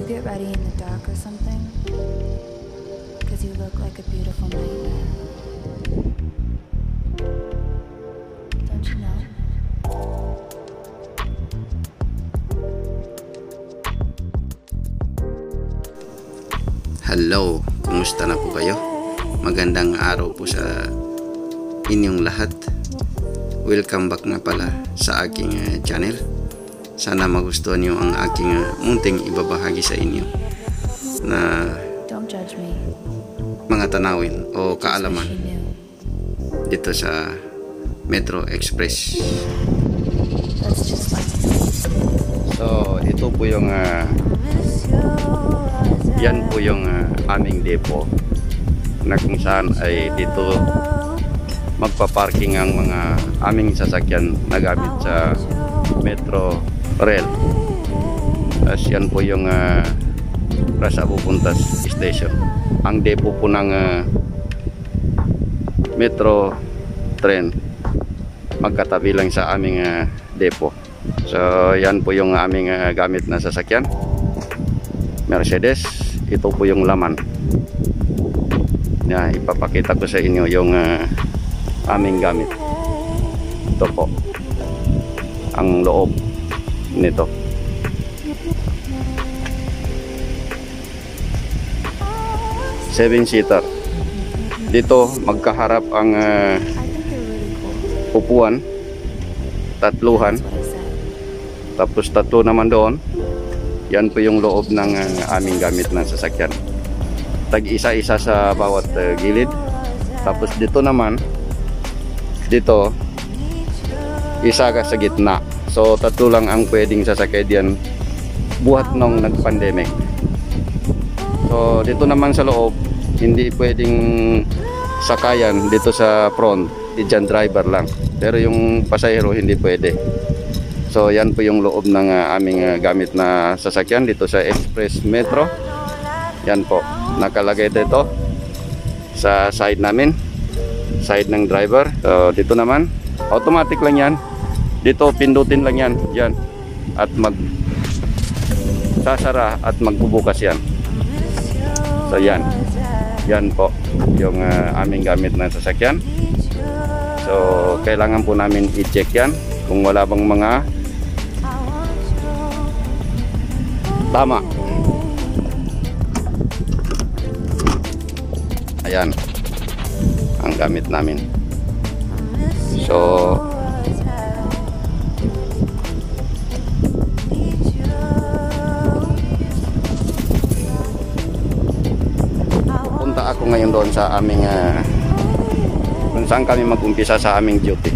get ready in the dark or something? Because you look like a beautiful nightmare. Don't you know? Hello, kumusta na po kayo? Magandang araw po sa inyong lahat. Welcome back nga pala sa aking channel. Sana magustuhan niyo ang aking munting ibabahagi sa inyo na mga tanawin o kaalaman dito sa Metro Express. So ito po yung yan po yung aming depo na kung saan ay dito magpaparking ang mga aming sasakyan na gamit sa Metro Rail. As yan po yung Rasa Pupuntas Station. Ang depo po ng Metro Train magkatabi lang sa aming depo. So yan po yung aming gamit na sasakyan Mercedes. Ito po yung laman. Ipapakita ko sa inyo yung aming gamit. Ito po ang loob nito. Seven-seater. Dito magkaharap ang upuan, tatluhan, tapos tatlo naman doon. Yan po yung loob ng aming gamit na sasakyan. Tag-isa-isa sa bawat gilid. Tapos dito naman, dito isa ka sa gitna. So tatlo lang ang pwedeng sasakay diyan buhat nung nag-pandemic. So dito naman sa loob, hindi pwedeng sakayan dito sa front, diyan driver lang. Pero yung pasahero hindi pwede. So yan po yung loob ng aming gamit na sasakyan dito sa Express Metro. Yan po, nakalagay dito sa side namin, side ng driver. So dito naman, automatic lang yan. Dito pindutin lang yan, yan. At sasara at magbubukas yan. So yan, yan po yung aming gamit na sasakyan. So kailangan po namin i-check yan kung wala bang mga tama. Ayan ang gamit namin. So punta ako ngayon doon sa aming kung saan kami mag-umpisa sa aming duty.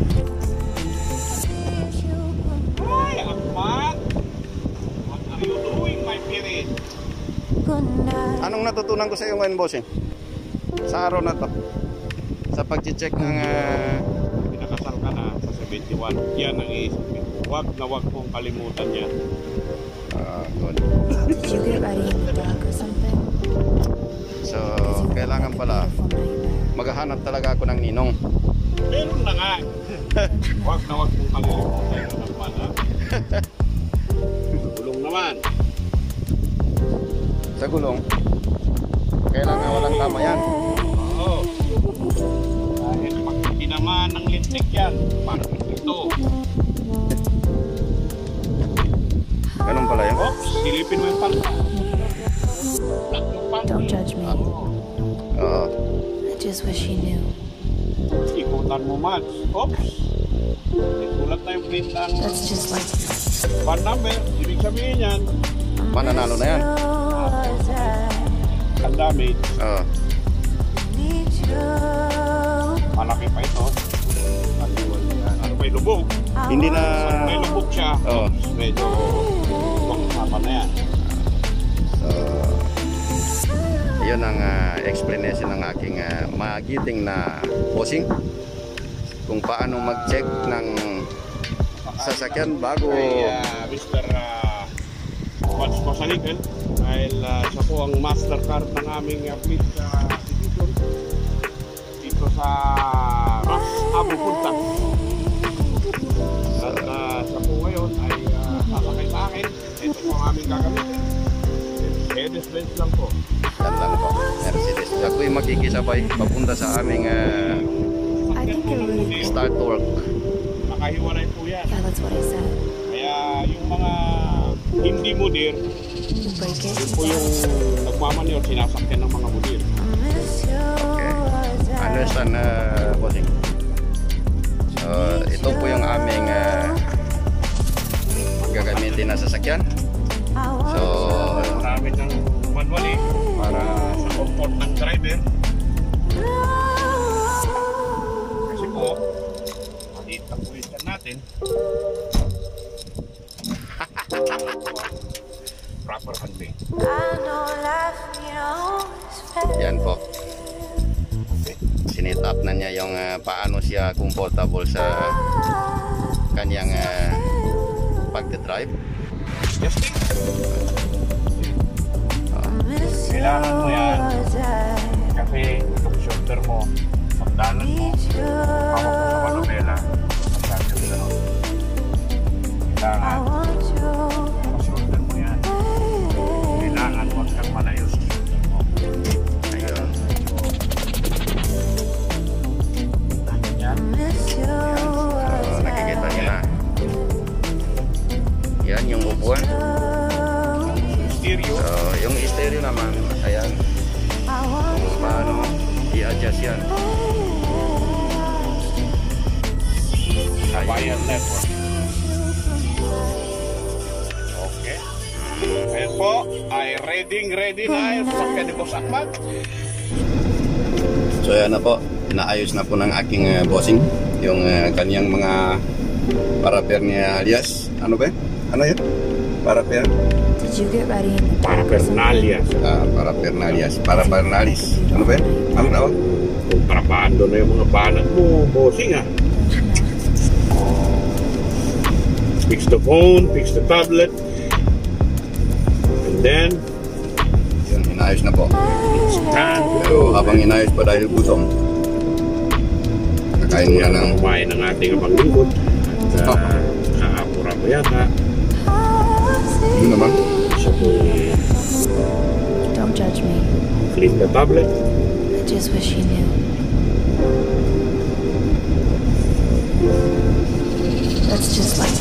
Anong natutunan ko sa iyo ngayon, bossing? Sa araw na to, sa pag-check ng pinakasal ka na sa 71, yan ang iisipin. Wag na wag kong kalimutan yan. Good. Did you get ready in the dark or something? So kailangan pala maghahanap talaga ako ng ninong. Meron na nga. Wag na wag kong kalimutan yan naman, ha? Gulong naman. Sa gulong, kailangan walang tama yan. Oo. Dahil pag hindi naman ng lintik yan, parang ito. Ganun pala yan. Oops, silipin mo yung palpa. Don't judge me. Oo. I just wish you knew. Ikutan mo, Mads. Oops. Ikulat na yung plintang That's just like pan number. Ibig sabihin yan, Mananalo na yan. ang dami. Oo. Malaki pa ito. Ano may lubog? Hindi na. Pag may lubog siya, Oo. medyo pang-usapan na yan. So yun ang explanation ng aking magiting na bossing kung paano mag-check ng sasakyan bago. Kay Mr. Mads Kosalikal, dahil siya po ang mastercard ng aming fleet sa division dito sa Ras Abu Punta. At siya po ngayon ay sasakay sa akin. Ito po ang aming gagamitin. Mercedes-Benz lang po. Yan lang po, Mercedes. Ako'y makikisabay papunta sa aming I think you're really cool. start work. Nakahiwalay po yan. Yeah, that's what I said. Kaya yung mga hindi mudir, You break it. yun po yung nagmamanyor, sinasakyan ng mga mudir. Okay. Understand, bossing. So, ito po yung aming gagamitin na sasakyan. So, Marami ng manual para sa comfort ng driver. Kasi po, maliit ang puwitan natin. Proper handling. yan po. Sinit up na niya yung paano siya comfortable sa kanyang pagdadrive. Yes, kailangan mo yan kasi itong shoulder mo, pagdalan mo, hawak mo sa manubela, pagdalan mo gano'n. Kailangan, ang shoulder mo yan. Kailangan huwag kang malayo sa shoulder mo. Ayun. Yan. So, nakikita niyo na. Yan yung upuan. Stereo. So, yung stereo naman, ayan. Kung paano i-adjust yan. Wire network. Okay. Ayan po, ay ready na yung sasakyan ni Boss Ahmad. So yan na po, inaayos na po ng aking bossing yung kanyang mga paraphernalia alias. Ano ba? Ano yun? Did you get ready in the Paraphernalia. Paraphernalis. Ano ba yun? Ano tawag? Kontrabando na yung mga banat mo, bossing ah. Fix the phone, fix the tablet. And then, Yun, inaayos na po. stand. Pero habang inaayos pa dahil gutom, kakain muna ng kumain ng ating abang lingkod. At nakapura mo yata. yun naman. Siya po Don't judge me. clean the tablet. I just wish you knew. That's just like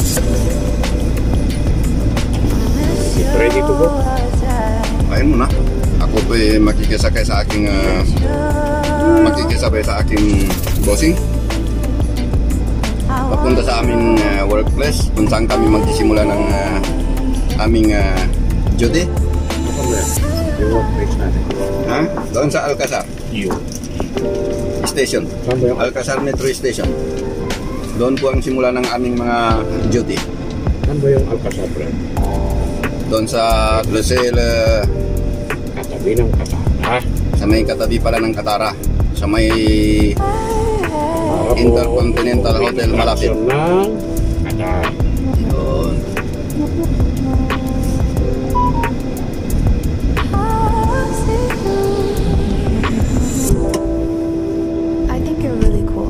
Get ready to go. Kain muna. Ako po makikisabay sa aking bossing papunta sa aming workplace kung saan kami magsisimula ng aming duty. Yung workplace natin. Ha? Doon sa Alcazar Yun. Station. Saan ba yung Alcazar Metro Station. Doon po ang simula ng aming mga duty. Saan ba yung Alcazar, friend? Doon sa Lucille, Katabi ng Katara. sa may katabi pala ng Katara. Sa may Para po, Intercontinental Hotel malapit. ng Katara. Yun. I think you're really cool.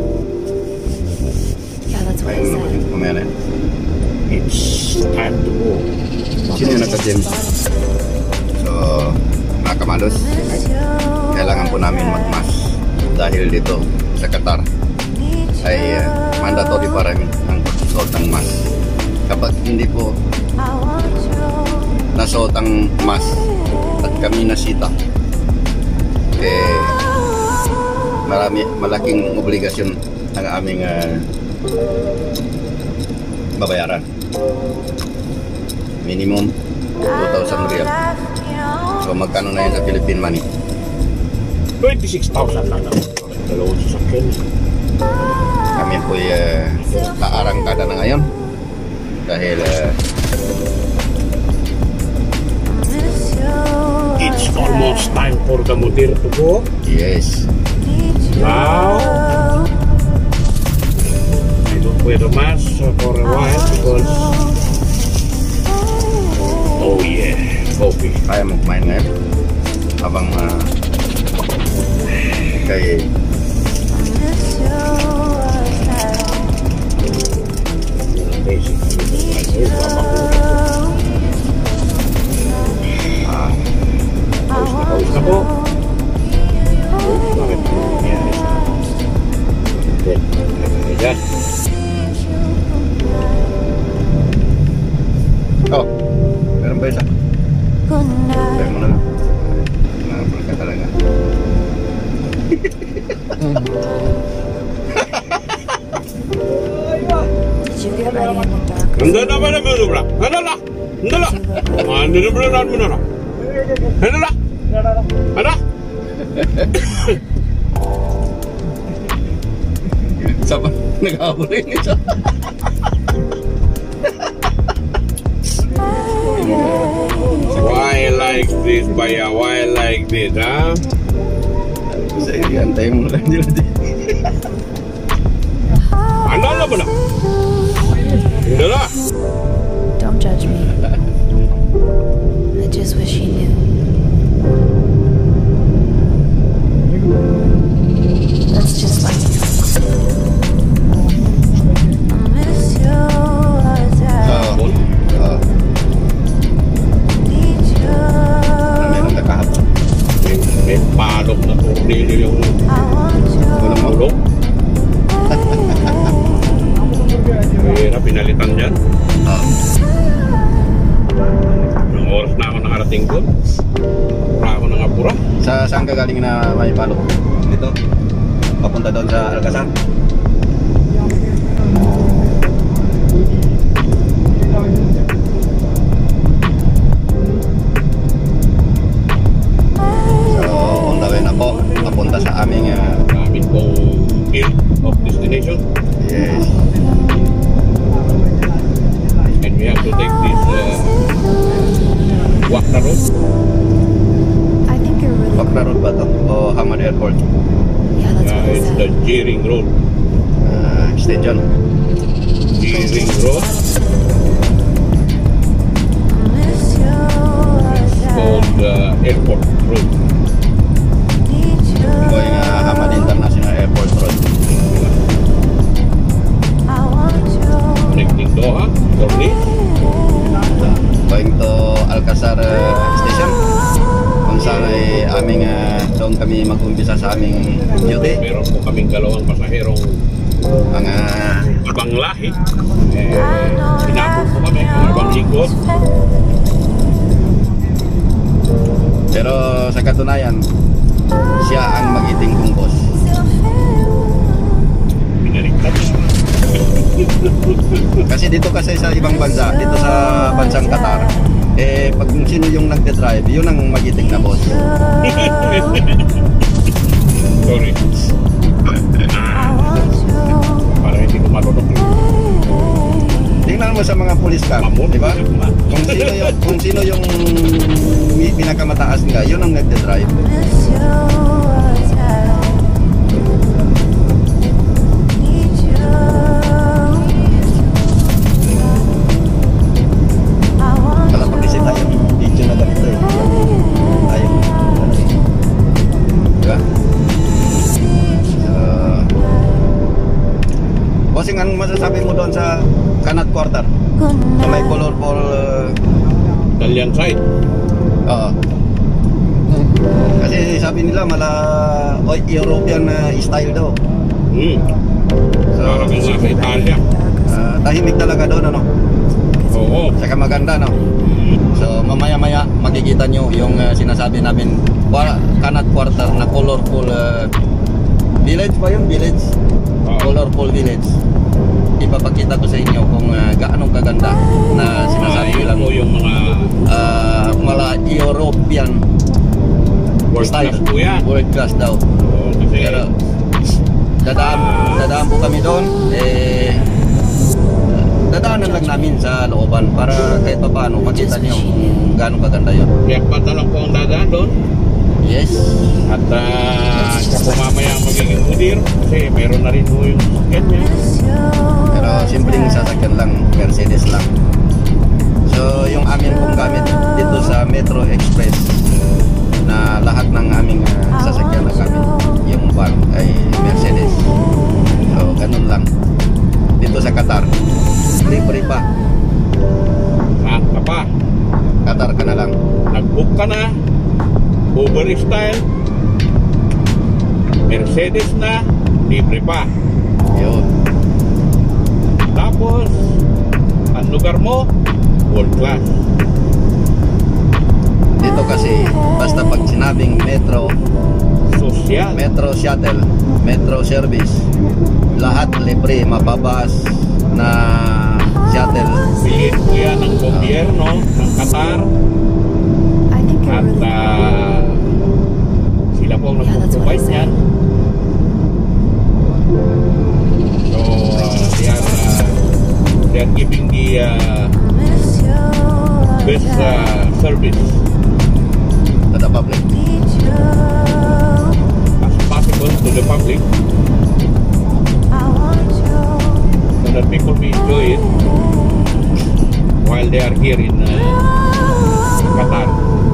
Yeah, that's what I Ayun naman said. yung kumaya na yun. It's time to go. Sino yung nagka-gym? So, mga kamalos, kailangan po namin magmas dahil dito sa Qatar ay mandatory pa rin ang pagsusuot ng mask. Kapag hindi po nasuot ang mask at kami nasita, malaking obligasyon ang aming babayaran. Minimum 2,000 riyal. So magkano na yun sa Philippine money? 26,000 lang naman. Dalawang sasakyan. Kami po kaarangkada na ngayon dahil It's almost time for the mudir to go. yes, Now, I don't wear the mask for a while because, oh yeah, coffee. kaya mo kumain ngayon habang kay Basically, ay, papakulit ko. pa isa. Good Kaya night. mo na lang. Nakapal ka talaga. Did you get ready in the dark? Hindi na ba naman sobra? Ano na? Hindi na. Ano na ba naman mo na? Ano na? Ano? Sapa, nag-aabot rin isa. Why like this, Baya? Why like this, ha? Kasi antayin mo lang nila din. Ano na ba na? Hindi na. Don't judge me. I just wish he knew. That's just like I miss you, Oo. Oo. need you. Meron ka kahapon. May palok na tornilyo yung I want you. Walang ulong. Kaya pinalitan dyan. Oo. Nung oras na ako nakarating doon. Wala ako nang apura. Saan ka galing na may palok? Dito? Papunta doon sa Alcazar? So, on the way na po. Papunta sa aming Amin pong field of destination. yes. And we have to take this walk na road. I think you're really Bakra Road ba to? O Hamad Airport? Yeah, that's what I It's the said. Jeering Road. Extension. Jeering Road. I miss you, Called Airport Road. need you. Going Hamad International Airport Road. I want you. Connecting Doha, Dorney. Going to Alcazar Station. Kung saan ay aming doon kami mag-umpisa sa aming duty. Meron po kaming dalawang pasaherong Mga ibang lahi. Pinapos po kami ng ibang lingkod. pero sa katunayan siya ang magiting kong boss. Pinaliktad. Kasi dito kasi sa ibang bansa, dito sa bansang Qatar, pag kung sino yung nagde-drive, yun ang magiting na boss. Sorry. Para hindi ko marunong. Tingnan mo sa mga pulis ka, di ba? Kung sino yung pinakamataas nga, yun ang nagde-drive. Kala pag-isip tayo, video na ganito eh. Tayo. Di ba? Bossing, anong masasabi mo doon sa Kanat Quarter? Sa may colorful... Italian side. Oo. Kasi sabi nila European style daw. So, Parang yung nasa Italia. tahimik talaga doon, ano? Oo. Saka maganda, no? So, mamaya-maya makikita nyo yung sinasabi namin Kanat Quarter na colorful village ba yun? Village? Oo. Colorful village. Ipapakita ko sa inyo kung gaano kaganda na sinasabi Yun lang po yung mga European world class po yan. world class daw. Oo, kasi Pero dadaan po kami doon, dadaanan lang namin sa looban para kahit pa paano makita niyo kung gaano kaganda yun. kaya pata lang po ang dadaan doon. Yes. At siya po mamaya ang magiging mudir kasi meron na rin po yung sasakyan niya. Pero simpleng sasakyan lang, Mercedes lang. So yung amin pong gamit dito sa Metro Express na lahat ng aming sasakyan na gamit, yung van ay Mercedes. So ganun lang. Dito sa Qatar, libre pa. Saan ka pa? Qatar ka na lang. Nag-book ka na. Uber style. Mercedes na. Libre pa. Yun. Tapos ang lugar mo world class. kasi basta pag sinabing metro, Social. metro shuttle, metro service, lahat libre, mababas na shuttle. Bilhin po yan ng gobyerno ng Qatar I think you're at really sila po ang Yeah, that's what I nagpo-provide said. yan. So they are giving the best service To the public. as possible to the public so that people may enjoy it while they are here in Qatar.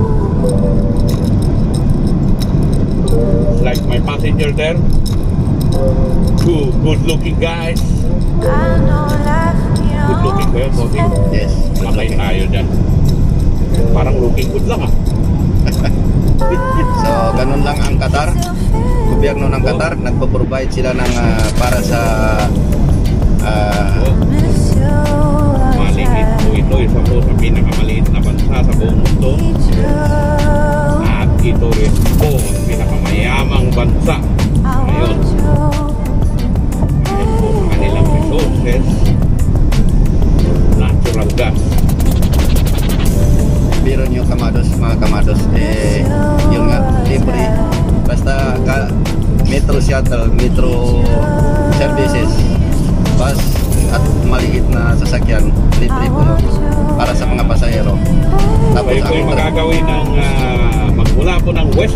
It's like my passenger there, two good-looking guys. Good-looking ba yun, Bobby? Yes. Matay tayo dyan. Parang looking good lang ah. So, ganun lang ang Qatar. Gobyerno ng Qatar, nagpo-provide sila ng para sa Maliit po ito, isa po sa pinakamaliit na bansa sa buong mundo. At ito rin po ang pinakamayamang bansa ngayon. Dahil po sa kanilang resources, natural gas. biro nyo kamados, mga kamados, yun nga, libre. Basta metro shuttle, metro services, bus at maliit na sasakyan, libre po yun para sa mga pasahero. Tapos Kayo po yung magagawin ng magmula po ng West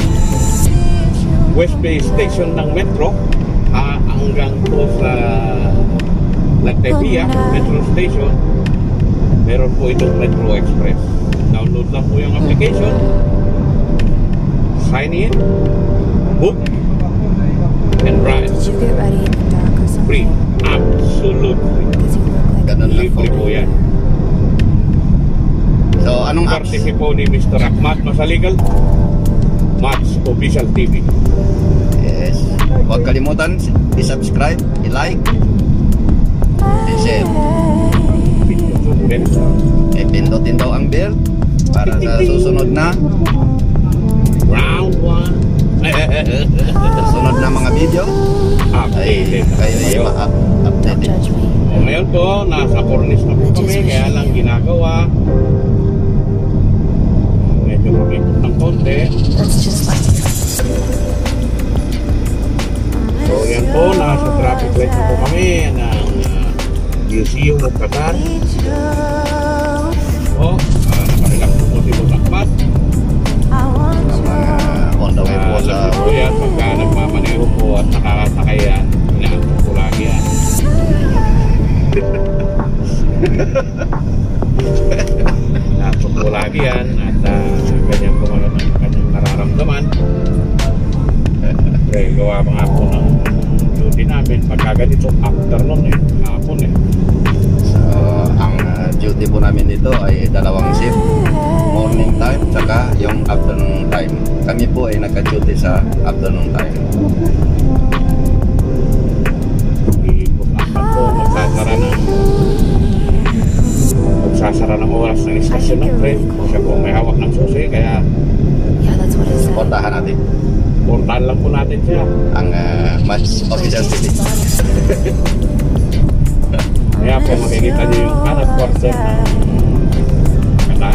Bay Station ng Metro hanggang po sa Lagtevia Metro Station, meron po itong Metro Express. Download lang po yung application, sign in, book, and ride. Did you get ready in the dark or something? Free. Absolutely. Because you look like Ganun lang po. Libre po yan. So, anong apps? Courtesy po ni Mr. Ahmad Masaligal, Mats Official TV. Yes. Huwag kalimutan, i-subscribe, i-like, i-share. Pindutin daw ang bell para sa susunod na Round 1. susunod na mga video ay Updated na kayo ay kayo. Don't ma-updated. judge me. Ngayon po, nasa cornice na po kami, kaya lang ginagawa. Medyo makikot ng konti. That's just like you. So yan po, nasa traffic light na po kami ng Museum of Qatar. So, nakarelax po si Boss Ahmad. On the way po sa Alam po yan, pagka nagmamaneho po at nakakasakay yan, inaantok po lagi yan. Inaantok po lagi yan at ganyan po mga kanyang nararamdaman. Pero gawa pa nga po ng duty namin pagka ganito afternoon hapon So, ang duty po namin dito ay dalawang shift, morning time saka yung afternoon time. Kami po ay naka-duty sa afternoon time. Ipos-apat po magsasara ng oras ng istasyon ng tren. Siya po may hawak ng susi, kaya Yeah, that's what I said. Portahan natin portahan lang po natin siya. ang Mats Official TV. Kaya po makikita niyo yung kanan quarter ng Qatar.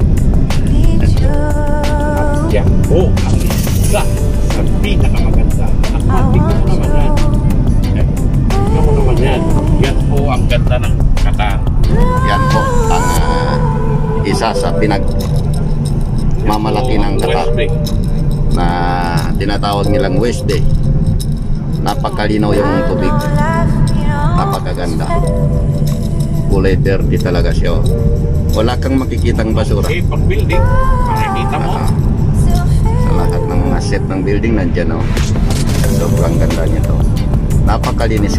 At yan po ang isa sa pinakamaganda. At tignan mo naman yan. Tignan mo naman yan. Yan po ang ganda ng Qatar. Yan po ang isa sa mamalaki ng Qatar West Bay. na tinatawag nilang West Bay. Napakalinaw yung tubig, napakaganda, kulay verde talaga siya. Wala kang makikitang basura. Okay, pag building, makikita mo. Sa lahat ng mga set ng building nandyan, oh. Sobrang ganda nito, napakalinis.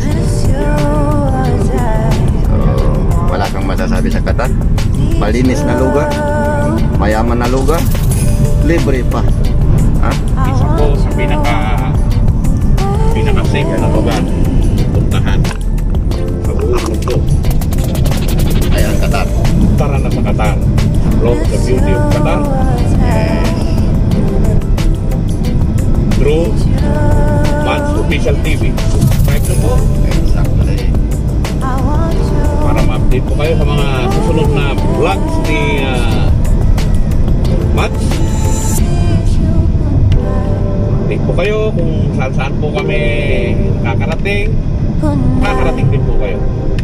So, wala kang masasabi sa Qatar. Malinis na lugar, mayaman na lugar, libre pa. Ha? Isa po sa pinaka-safe na lugar puntahan sa buong mundo. Ayan, Qatar. Tara na sa Qatar. explore the beauty of Qatar Yes. through Mats Official TV. Subscribe na po Exactly. para ma-update po kayo sa mga susunod na vlogs ni Mats. Update po kayo kung saan po kami nakakarating. Nakakarating din po kayo.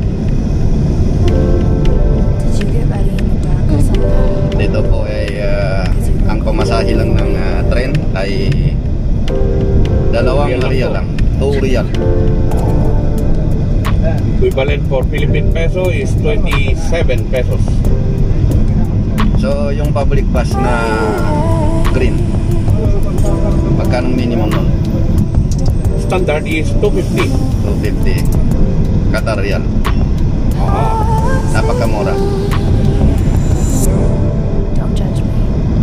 Did you get ready in the dark or something? Dito po ay ang pamasahe lang ng tren ay 2 real lang. 2 real. Equivalent for Philippine peso is 27 pesos. So yung public bus na green, magkano minimum nun? Standard is 250. 250 Qatar real. Napakamura. Don't judge me.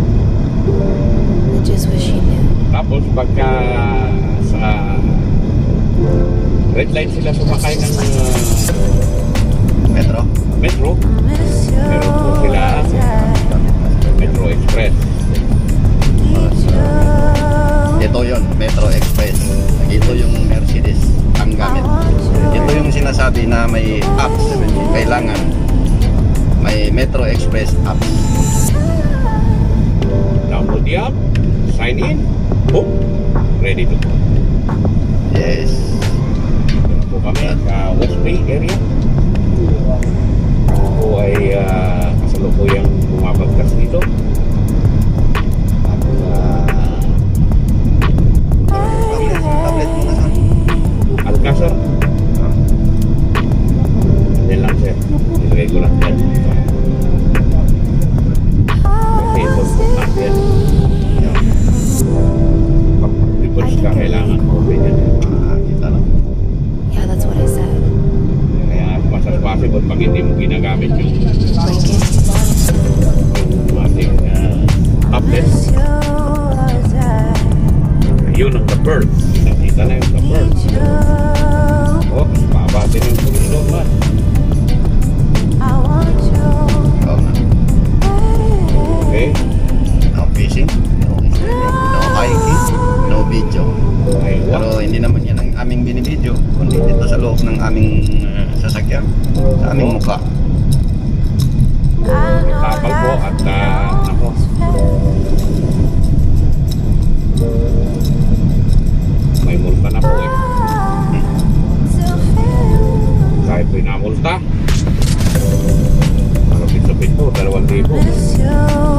I just wish you knew. Tapos pagka sa red line sila sumakay ng Metro. metro, meron po sila Metro Express. Ito yon, Metro Express. Ito yung Mercedes ang gamit. Ito yung sinasabi na may apps. Kailangan may Metro Express apps. Download the app, sign in, boom, ready to go. Yes. Ito na po kami sa West Bay area. Ako po ay kasalukuyang bumabagkas dito. Tablet mo na saan? Alcázar. Yan lang sir. Ilagay ko lang yan. Kasi ito natin. Pag-reports ka kailangan open yan. Kita lang. Yeah, that's what I said. Kaya as much as possible pag hindi mo ginagamit yung Break it. ating tablet. Yun ang the bird. Nakita na yung the bird. Oh, pabatin yung pulisyon man. Oo na. Okay? No fishing, no streaming, no hiking, no video. Ay, Pero hindi naman yan ang aming binibideo, kundi dito sa loob ng aming sasakyan, sa aming mukha. tapal po at ako. May multa na po eh. Kahit po inamulta, malapit-lapit po, 2,000.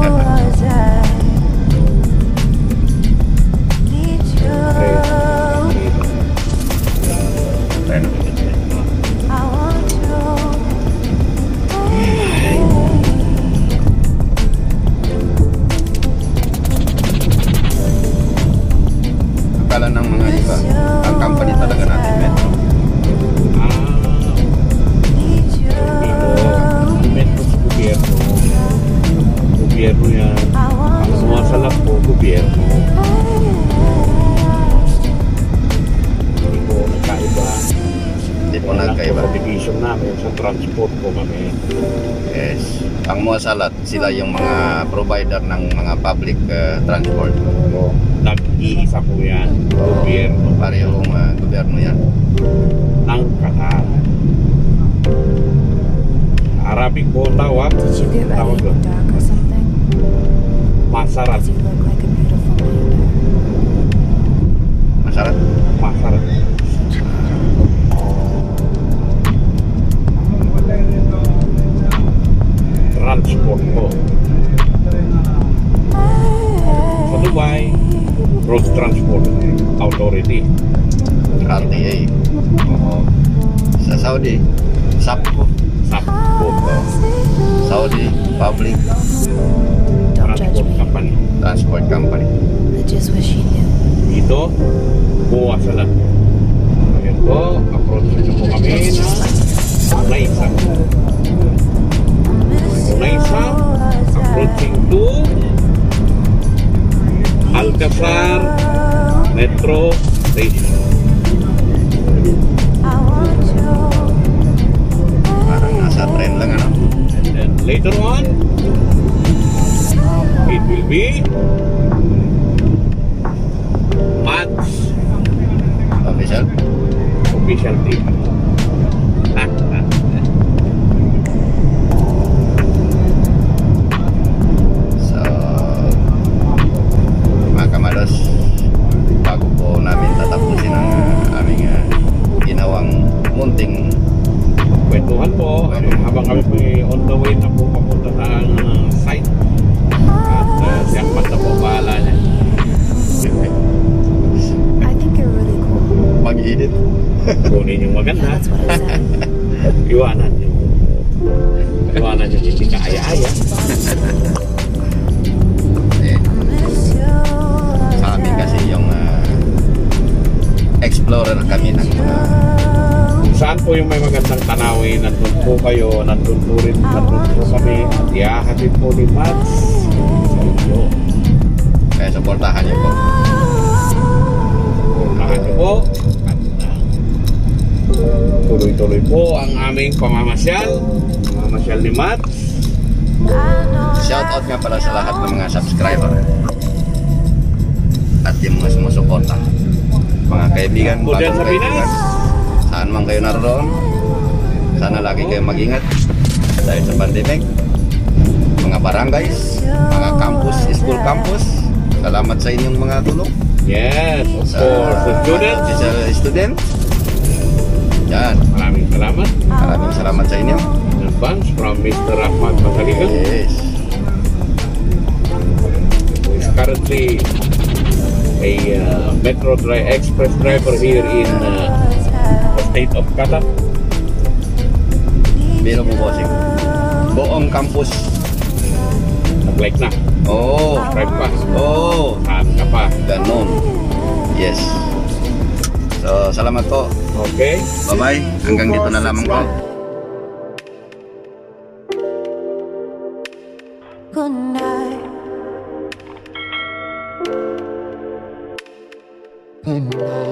Ayun. Akala ng mga iba, ang company talaga natin, Metro. Metro sa gobyerno. Gobyerno yan. Ang sumasalak po, gobyerno. Hindi po nagkaiba. Hindi po nagkaiba. Sa division namin, sa transport po kami. Yes. Ang muwasalat, sila yung mga provider ng mga public transport. So, nag-iisa po yan. Gobyerno. Parehong gobyerno yan. Ng Qatar. Arabic po ang tawag. Did you get ready Tawag in doon. the dark or something? Masarat. Cause you look like a beautiful nightmare. Masarat? Masarat. Transport po. Sa Dubai, Road Transport Authority. RTA. Sa Saudi, SAPCO. SAPCO. Saudi Public Don't judge Transport me. Company. Transport Company. I just wish you knew. Dito, buwa sila. Ngayon po, approach na po kami na Unaiza. Unaiza, approaching to Alcázar Metro Station. Parang nasa tren lang ano. And then later on, kunin yung maganda. That's what I said. Iwanan yung hindi kaaya-aya. Eh, sa amin kasi yung explorer kami ng mga Kung saan po yung may magandang tanawin, nandun po kayo, nandun po kami, at ihahatid po ni Mads sa inyo. kaya supportahan niyo po. Portahan niyo po. At tuloy-tuloy po ang aming pamamasyal ni Mads. Shoutout nga pala sa lahat ng mga subscriber at yung mga sumusuporta, mga kaibigan, O dyan bagong sa kaibigan, Pinas. saan man kayo naroon, sana lagi kayo mag-ingat dahil sa pandemic. Mga barangays, mga campus, school campus, salamat sa inyong mga tulong. Yes, of Sa course. The students, sa student, yan, maraming salamat. maraming salamat sa inyo. In advance from Mr. Ahmad Masaligan, Yes. who is currently a express driver here in the state of Qatar. Biro mo bossing, buong campus. Nag-like na. Oh, Drive pa. oh, Saan ka pa? ganun. Yes. So, salamat po. Okay. Bye-bye. Hanggang dito na lamang po. Good night. Good night.